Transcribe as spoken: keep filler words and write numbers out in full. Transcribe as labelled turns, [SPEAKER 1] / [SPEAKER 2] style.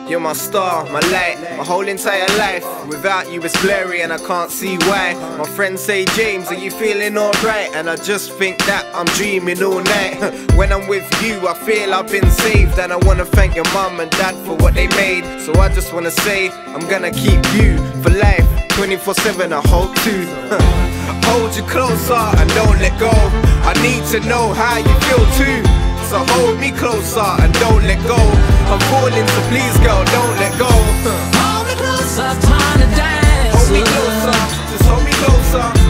[SPEAKER 1] You're my star, my light, my whole entire life. Without you it's blurry and I can't see why. My friends say, James, are you feeling alright? And I just think that I'm dreaming all night. When I'm with you I feel I've been saved. And I wanna thank your mum and dad for what they made. So I just wanna say, I'm gonna keep you for life, twenty-four seven I hope to. Hold you closer and don't let go. I need to know how you feel too. So hold me closer and don't let go. I'm falling, so please girl, don't let go.
[SPEAKER 2] Hold me closer, time to dance.
[SPEAKER 1] Hold me closer, just hold me closer.